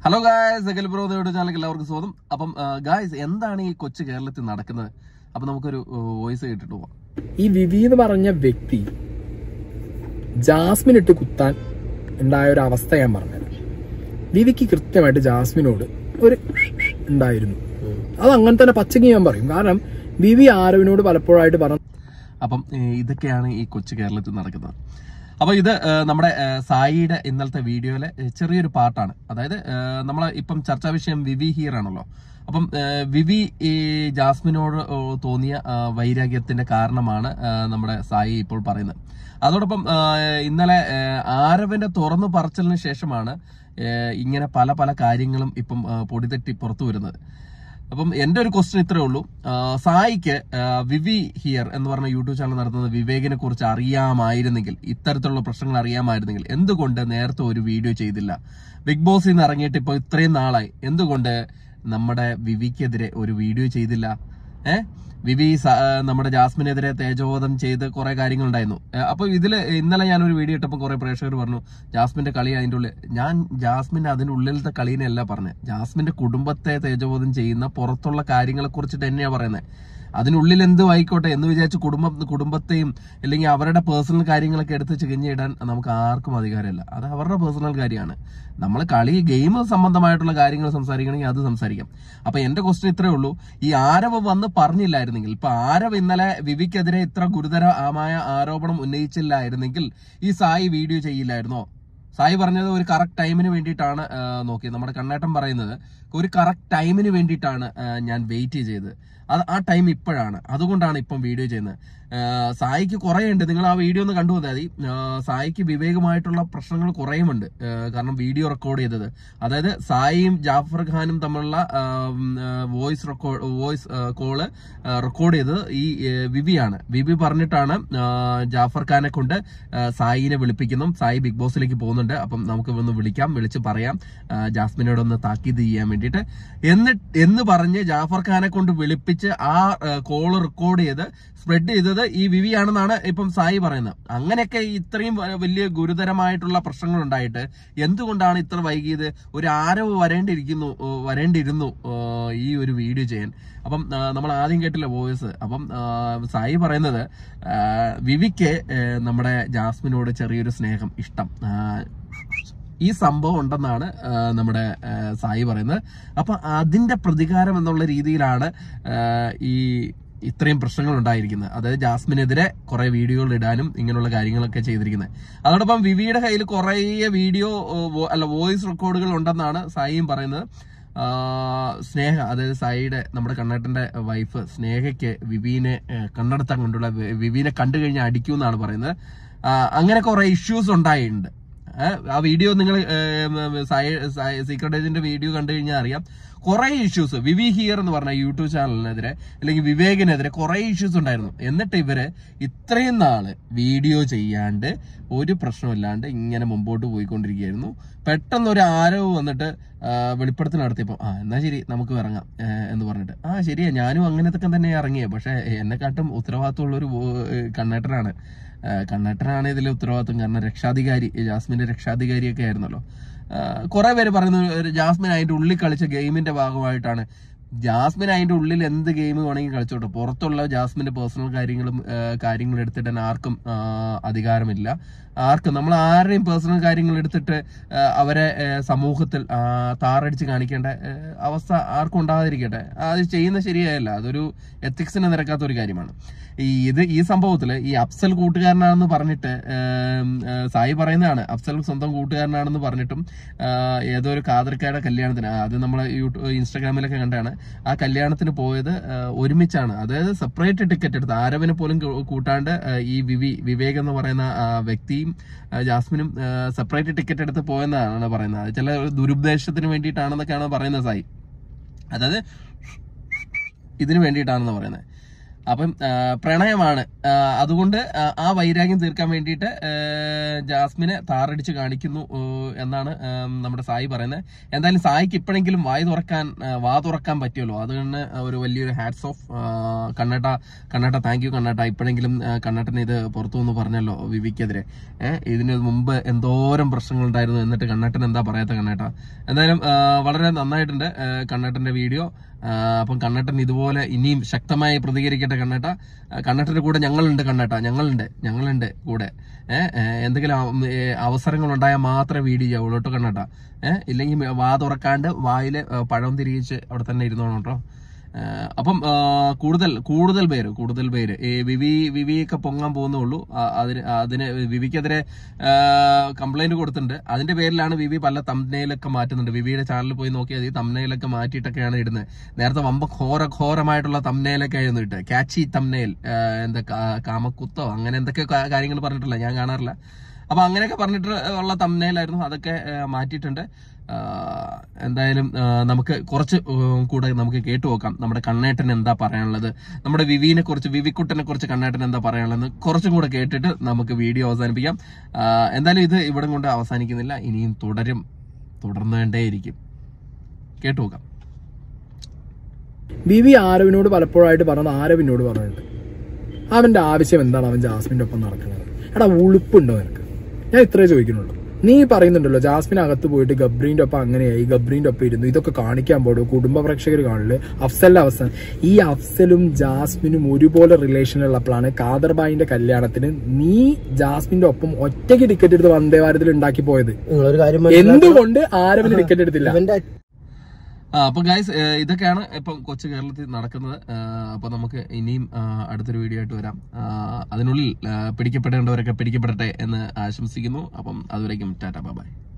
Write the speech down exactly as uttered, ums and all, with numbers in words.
Hello guys, Akhil bro YouTube ചാനലിലേക്ക് എല്ലാവർക്കും സ്വാഗതം. അപ്പം ഗായ്സ്, എന്താണ് ഈ കൊച്ചു കേരളത്തിൽ നടക്കുന്നത്? അപ്പൊ നമുക്കൊരു വോയിസ് കേട്ടിട്ട് പോവാം. ഈ വിവി എന്ന് പറഞ്ഞ വ്യക്തി ജാസ്മിൻ ഇട്ട് കുത്താൻ ഉണ്ടായ ഒരു അവസ്ഥ ഞാൻ പറഞ്ഞത്. വിവിക്ക് കൃത്യമായിട്ട് ജാസ്മിനോട് ഒരു ഉണ്ടായിരുന്നു. അത് അങ്ങനെ തന്നെ പച്ചക്ക് ഞാൻ പറയും. കാരണം വിവി ആരവിനോട് പലപ്പോഴായിട്ട് പറഞ്ഞു. അപ്പം ഇതൊക്കെയാണ് ഈ കൊച്ചു കേരളത്തിൽ നടക്കുന്നത്. അപ്പൊ ഇത് നമ്മുടെ സായിയുടെ ഇന്നലത്തെ വീഡിയോയിലെ ചെറിയൊരു പാർട്ടാണ്. അതായത് നമ്മളെ ഇപ്പം ചർച്ചാ വിഷയം വിവി ഹിയർ ആണല്ലോ. അപ്പം വിവി ഈ ജാസ്മിനോട് തോന്നിയ വൈരാഗ്യത്തിന്റെ കാരണമാണ് നമ്മുടെ സായി ഇപ്പോൾ പറയുന്നത്. അതോടൊപ്പം ഇന്നലെ ആരവിന്റെ തുറന്നു പറച്ചലിന് ശേഷമാണ് ഇങ്ങനെ പല പല കാര്യങ്ങളും ഇപ്പം പൊടിതെറ്റി പുറത്തു വരുന്നത്. അപ്പം എന്റെ ഒരു ക്വസ്റ്റ്യൻ ഇത്രേ ഉള്ളൂ. സായിക്ക് വിവി ഹിയർ എന്ന് പറഞ്ഞ യൂട്യൂബ് ചാനൽ നടത്തുന്ന വിവേകിനെ കുറിച്ച് അറിയാമായിരുന്നെങ്കിൽ, ഇത്തരത്തിലുള്ള പ്രശ്നങ്ങൾ അറിയാമായിരുന്നെങ്കിൽ എന്തുകൊണ്ട് നേരത്തെ ഒരു വീഡിയോ ചെയ്തില്ല? ബിഗ് ബോസിൽ നിന്ന് ഇറങ്ങിയിട്ട് ഇപ്പൊ ഇത്രയും നാളായി, എന്തുകൊണ്ട് നമ്മുടെ വിവിക്കെതിരെ ഒരു വീഡിയോ ചെയ്തില്ല? ഏഹ് വിവി നമ്മുടെ ജാസ്മിനെതിരെ തേജോവധം ചെയ്ത് കുറെ കാര്യങ്ങൾ ഉണ്ടായിരുന്നു. അപ്പൊ ഇതില് ഇന്നലെ ഞാനൊരു വീഡിയോ ഇട്ടപ്പോൾ കുറെ പ്രേക്ഷകർ പറഞ്ഞു ജാസ്മിന്റെ കളി അതിന്റെ ഉള്ളിൽ. ഞാൻ ജാസ്മിന്റെ അതിന്റെ ഉള്ളിലത്തെ കളീനെയല്ല പറഞ്ഞത്. ജാസ്മിന്റെ കുടുംബത്തെ തേജോവധം ചെയ്യുന്ന പുറത്തുള്ള കാര്യങ്ങളെ കുറിച്ചിട്ട് തന്നെയാ പറയുന്നത്. അതിനുള്ളിൽ എന്തും ആയിക്കോട്ടെ എന്ന് വിചാരിച്ച് കുടുംബം കുടുംബത്തെയും അല്ലെങ്കിൽ അവരുടെ പേഴ്സണൽ കാര്യങ്ങളൊക്കെ എടുത്ത് ചികഞ്ഞിടാൻ നമുക്ക് ആർക്കും അധികാരമില്ല. അത് അവരുടെ പേഴ്സണൽ കാര്യമാണ്. നമ്മൾ കളി ഗെയിം സംബന്ധമായിട്ടുള്ള കാര്യങ്ങൾ സംസാരിക്കണമെങ്കിൽ അത് സംസാരിക്കാം. അപ്പൊ എന്റെ ക്വസ്റ്റ്യൻ ഇത്രേ ഉള്ളൂ. ഈ ആരവ് വന്ന് പറഞ്ഞില്ലായിരുന്നെങ്കിൽ, ഇപ്പൊ ആരവ് ഇന്നലെ വിവിക്കെതിരെ ഇത്ര ഗുരുതരമായ ആരോപണം ഉന്നയിച്ചില്ലായിരുന്നെങ്കിൽ ഈ സായി വീഡിയോ ചെയ്യില്ലായിരുന്നോ? സായി പറഞ്ഞത് ഒരു കറക്റ്റ് ടൈമിന് വേണ്ടിയിട്ടാണ് നോക്കിയത്. നമ്മുടെ കണ്ണേട്ടൻ പറയുന്നത് ഒരു കറക്റ്റ് ടൈമിന് വേണ്ടിയിട്ടാണ് ഞാൻ വെയിറ്റ് ചെയ്തത്. അത് ആ ടൈം ഇപ്പോഴാണ്, അതുകൊണ്ടാണ് ഇപ്പം വീഡിയോ ചെയ്യുന്നത്. സായിക്ക് കുറേ ഉണ്ട്. നിങ്ങൾ ആ വീഡിയോ ഒന്ന് കണ്ടു മതി. സായിക്ക് വിവേകമായിട്ടുള്ള പ്രശ്നങ്ങൾ കുറേയുമുണ്ട്. കാരണം വീഡിയോ റെക്കോർഡ് ചെയ്തത്, അതായത് സായിയും ജാഫർ ഖാനും തമ്മിലുള്ള voice record voice call record ചെയ്തത് ഈ വിവിയാണ്. വിവി പറഞ്ഞിട്ടാണ് ജാഫർ ഖാനെ കൊണ്ട് സായിനെ വിളിപ്പിക്കുന്നു. സായി ബിഗ് ബോസിലേക്ക് പോകുന്നുണ്ട്. അപ്പം നമുക്ക് ഒന്ന് വിളിക്കാം, വിളിച്ച് പറയാം ജാസ്മിനോടൊന്ന് താക്കീത് ചെയ്യാൻ വേണ്ടിയിട്ട് എന്ന് എന്ന് പറഞ്ഞ് ജാഫർ ഖാനെ കൊണ്ട് വിളിപ്പിച്ച് ആ കോള് റെക്കോർഡ് ചെയ്ത് സ്പ്രെഡ് ചെയ്തത് ഈ വിവി ആണെന്നാണ് ഇപ്പം സായി പറയുന്നത്. അങ്ങനെയൊക്കെ ഇത്രയും വലിയ ഗുരുതരമായിട്ടുള്ള പ്രശ്നങ്ങൾ ഉണ്ടായിട്ട് എന്തുകൊണ്ടാണ് ഇത്ര വൈകിയത്? ഒരു ആരവ് വരേണ്ടിയിരിക്കുന്നു വരേണ്ടിയിരുന്നു ഈ ഒരു വീഡിയോ ചെയ്യാൻ. അപ്പം നമ്മൾ ആദ്യം കേട്ടില്ല വോയിസ്. അപ്പം സായി പറയുന്നത് വിവിക്ക് നമ്മുടെ ജാസ്മിനോട് ചെറിയൊരു സ്നേഹം, ഇഷ്ടം, ഈ സംഭവം ഉണ്ടെന്നാണ് നമ്മുടെ സായി പറയുന്നത്. അപ്പൊ അതിന്റെ പ്രതികാരം എന്നുള്ള രീതിയിലാണ് ഈ ഇത്രയും പ്രശ്നങ്ങൾ ഉണ്ടായിരിക്കുന്നത്. അതായത് ജാസ്മിനെതിരെ കുറെ വീഡിയോകൾ ഇടാനും ഇങ്ങനെയുള്ള കാര്യങ്ങളൊക്കെ ചെയ്തിരിക്കുന്നത്. അതോടൊപ്പം വിവിയുടെ കയ്യിൽ കുറെ വീഡിയോ അല്ല വോയിസ് റെക്കോർഡുകൾ ഉണ്ടെന്നാണ് സായിയും പറയുന്നത്. സ്നേഹ, അതായത് സായിയുടെ നമ്മുടെ കണ്ണേട്ടന്റെ വൈഫ് സ്നേഹയ്ക്ക് വിവീനെ കണ്ണെടുത്താൻ കൊണ്ടുള്ള വിവീനെ കണ്ടു കഴിഞ്ഞാൽ അടിക്കൂന്നാണ് പറയുന്നത്. അങ്ങനെ കുറെ ഇഷ്യൂസ് ഉണ്ടായിട്ടുണ്ട്. ആ വീഡിയോ നിങ്ങൾ സീക്രട്ട് ഏജന്റിന്റെ വീഡിയോ കണ്ടു കഴിഞ്ഞാൽ അറിയാം. കുറെ ഇഷ്യൂസ് വിവി ഹിയർ എന്ന് പറഞ്ഞ യൂട്യൂബ് ചാനലിനെതിരെ അല്ലെങ്കിൽ വിവേകിനെതിരെ കുറെ ഇഷ്യൂസ് ഉണ്ടായിരുന്നു. എന്നിട്ട് ഇവര് ഇത്രയും നാള് വീഡിയോ ചെയ്യാണ്ട് ഒരു പ്രശ്നമില്ലാണ്ട് ഇങ്ങനെ മുമ്പോട്ട് പോയിക്കൊണ്ടിരിക്കുകയായിരുന്നു. പെട്ടെന്ന് ഒരു ആരവ് വന്നിട്ട് വെളിപ്പെടുത്തൽ നടത്തിയപ്പോ ആ എന്നാ ശരി നമുക്ക് ഇറങ്ങാം എന്ന് പറഞ്ഞിട്ട്, ആ ശരിയാ ഞാനും അങ്ങനത്തൊക്കെ തന്നെ ഇറങ്ങിയത്. പക്ഷെ എന്നെക്കാട്ടും ഉത്തരവാദിത്തമുള്ളൊരു കണ്ണേട്ടനാണ് കണ്ണേട്ടനാണ് ഇതിലെ ഉത്തരവാദിത്വം. കാരണം രക്ഷാധികാരി, ജാസ്മിന്റെ രക്ഷാധികാരിയൊക്കെ ആയിരുന്നല്ലോ. കുറെ പേര് പറയുന്നു ജാസ്മിൻ അതിന്റെ ഉള്ളിൽ കളിച്ച ഗെയിമിന്റെ ഭാഗമായിട്ടാണ്. ജാസ്മിൻ അതിന്റെ ഉള്ളിൽ എന്ത് ഗെയിം വേണമെങ്കിൽ കളിച്ചോട്ടെ. പുറത്തുള്ള ജാസ്മിന്റെ പേഴ്സണൽ കാര്യങ്ങളും കാര്യങ്ങൾ എടുത്തിട്ട് ആർക്കും അധികാരമില്ല. ആർക്കും നമ്മൾ ആരുടെയും പേഴ്സണൽ കാര്യങ്ങൾ എടുത്തിട്ട് അവരെ സമൂഹത്തിൽ താറടിച്ച് കാണിക്കേണ്ട അവസ്ഥ ആർക്കും ഉണ്ടാകാതിരിക്കട്ടെ. അത് ചെയ്യുന്നത് ശരിയായല്ല. അതൊരു എത്തിക്സിന് നിരക്കാത്ത ഒരു കാര്യമാണ്. ഈ ഇത് ഈ സംഭവത്തില് ഈ അഫ്സൽ കൂട്ടുകാരനാണെന്ന് പറഞ്ഞിട്ട് സായി പറയുന്നതാണ്. അഫ്സൽ സ്വന്തം കൂട്ടുകാരനാണെന്ന് പറഞ്ഞിട്ടും ഏതോ ഒരു കാതർക്കാരുടെ കല്യാണത്തിന്, അത് നമ്മളെ യൂട്യൂബ് ഇൻസ്റ്റാഗ്രാമിലൊക്കെ കണ്ടാണ്, ആ കല്യാണത്തിന് പോയത് ഒരുമിച്ചാണ്. അതായത് സെപ്പറേറ്റ് ടിക്കറ്റ് എടുത്ത് ആരവിനെ പോലും കൂട്ടാണ്ട് ഈ വിവി വിവേക് എന്ന് പറയുന്ന വ്യക്തിയും ജാസ്മിനും സെപ്പറേറ്റ് ടിക്കറ്റ് എടുത്ത് പോയെന്നാണ് പറയുന്നത്. ചില ദുരുദ്ദേശത്തിന് വേണ്ടിയിട്ടാണെന്നൊക്കെയാണ് പറയുന്നത് സായി. അതായത് ഇതിനു വേണ്ടിയിട്ടാണെന്ന് പറയുന്നത്. അപ്പം പ്രണയമാണ്. അതുകൊണ്ട് ആ വൈരാഗ്യം തീർക്കാൻ വേണ്ടിയിട്ട് ജാസ്മിനെ താറടിച്ച് കാണിക്കുന്നു എന്നാണ് നമ്മുടെ സായി പറയുന്നത്. എന്തായാലും സായിക്ക് ഇപ്പോഴെങ്കിലും വായ് തുറക്കാൻ വാ തുറക്കാൻ പറ്റുമല്ലോ, അതുകൊണ്ട് ഒരു വലിയൊരു ഹാറ്റ്സ് ഓഫ്. കണ്ണേട്ട കണ്ണേട്ട താങ്ക് യു കണ്ണേട്ട. ഇപ്പോഴെങ്കിലും കണ്ണേട്ടൻ ഇത് പുറത്തു നിന്ന് പറഞ്ഞല്ലോ വിവിക്കെതിരെ. ഏഹ് ഇതിന് മുമ്പ് എന്തോരം പ്രശ്നങ്ങൾ ഉണ്ടായിരുന്നു, എന്നിട്ട് കണ്ണേട്ടൻ എന്താ പറയാത്ത കണ്ണേട്ട. എന്തായാലും വളരെ നന്നായിട്ടുണ്ട് കണ്ണേട്ടന്റെ വീഡിയോ. അപ്പം കണ്ണേട്ടൻ ഇതുപോലെ ഇനിയും ശക്തമായി പ്രതികരിക്കട്ടെ കണ്ണേട്ട. കണ്ണേട്ടന്റെ കൂടെ ഞങ്ങളുണ്ട് കണ്ണേട്ട, ഞങ്ങളുണ്ട് ഞങ്ങളുണ്ട് കൂടെ. ഏഹ് എന്തെങ്കിലും അവസരങ്ങൾ ഉണ്ടായാൽ മാത്രമേ വീഡിയോ ചെയ്യാവുള്ളൂ കേട്ടോ കണ്ണേട്ട. ഏഹ് ഇല്ലെങ്കിൽ വാ തുറക്കാണ്ട് വായില് പഴം തിരിച്ച് അവിടെ തന്നെ ഇരുന്നോണം കേട്ടോ. അപ്പം കൂടുതൽ കൂടുതൽ പേര് കൂടുതൽ പേര് ഈ വിവി വിവിയൊക്കെ പൊങ്ങാൻ പോകുന്നുള്ളൂ. അതിന് അതിന് വിവിക്കെതിരെ കംപ്ലൈന്റ് കൊടുത്തിട്ടുണ്ട്. അതിന്റെ പേരിലാണ് വിവി പല തംബ്നെയിലൊക്കെ മാറ്റുന്നുണ്ട്. വിവിയുടെ ചാനലിൽ പോയി നോക്കിയാൽ ഈ തംബ്നെയിലൊക്കെ മാറ്റിയിട്ടൊക്കെയാണ് ഇടുന്നത്. നേരത്തെ വമ്പ ഘോര ഘോരമായിട്ടുള്ള തംബ്നെയിലൊക്കെ ആയിരുന്നു ഇട്ട്, ക്യാച്ചി തംബ്നെയിൽ, എന്താ കാമക്കുത്തോ അങ്ങനെ എന്തൊക്കെ കാര്യങ്ങൾ പറഞ്ഞിട്ടില്ല, ഞാൻ കാണാറില്ല. അപ്പൊ അങ്ങനെയൊക്കെ പറഞ്ഞിട്ട് ഉള്ള തംബ്നെയിലായിരുന്നു, അതൊക്കെ മാറ്റിയിട്ടുണ്ട്. എന്തായാലും നമുക്ക് കുറച്ച് കൂടെ നമുക്ക് കേട്ടു നോക്കാം നമ്മുടെ കണ്ണേട്ടൻ എന്താ പറയാനുള്ളത്, നമ്മുടെ വിവിനെ കുറിച്ച്, വിവിക്കുട്ടനെ കുറിച്ച് കണ്ണേട്ടൻ എന്താ പറയാനുള്ളത് കുറച്ചും കൂടെ കേട്ടിട്ട് നമുക്ക് വീഡിയോ അവസാനിപ്പിക്കാം. എന്തായാലും ഇത് ഇവിടെ കൊണ്ട് അവസാനിക്കുന്നില്ല, ഇനിയും തുടരും, തുടർന്നുകൊണ്ടേയിരിക്കും. കേട്ടു നോക്കാം. വിവി ആരവിനോട് പലപ്പോഴായിട്ട് പറഞ്ഞത് ആരവിനോട് പറഞ്ഞിട്ടുണ്ട് അവന്റെ ആവശ്യം എന്താണ് അവൻ ജാസ്മിന്റെ ഒപ്പം നടക്കുന്നത്. എടാ ഉളുപ്പുണ്ടോ നിനക്ക്? ഞാൻ ഇത്രേ ചോദിക്കുന്നുള്ളൂ. നീ പറയുന്നുണ്ടല്ലോ ജാസ്മിൻ അകത്ത് പോയിട്ട് ഗബ്രീന്റെ ഒപ്പം അങ്ങനെയായി, ഗബ്രീന്റെ ഒപ്പം ഇരുന്നു, ഇതൊക്കെ കാണിക്കാൻ പോലും കുടുംബ പ്രേക്ഷകർ കാണില്ലേ. അഫ്സലിന്റെ അവസ്ഥ, ഈ അഫ്സലും ജാസ്മിനും ഒരുപോലെ റിലേഷൻ ഉള്ളപ്പോഴാണ് കാദർബായിന്റെ കല്യാണത്തിന് നീ ജാസ്മിന്റെ ഒപ്പം ഒറ്റയ്ക്ക് ടിക്കറ്റ് എടുത്ത് വന്ദേ ഭാരതിൽ ഉണ്ടാക്കി പോയത്. എന്തുകൊണ്ട് ആരവിന് ടിക്കറ്റ് എടുത്തില്ല? അപ്പൊ ഗൈസ് ഇതൊക്കെയാണ് ഇപ്പം കൊച്ചു കേരളത്തിൽ നടക്കുന്നത്. അപ്പൊ നമുക്ക് ഇനിയും അടുത്തൊരു വീഡിയോ ആയിട്ട് വരാം. അതിനുള്ളിൽ പിടിക്കപ്പെടേണ്ടവരൊക്കെ പിടിക്കപ്പെടട്ടെ എന്ന് ആശംസിക്കുന്നു. അപ്പം അതുവരേക്കും ടാറ്റാ ബൈ ബൈ.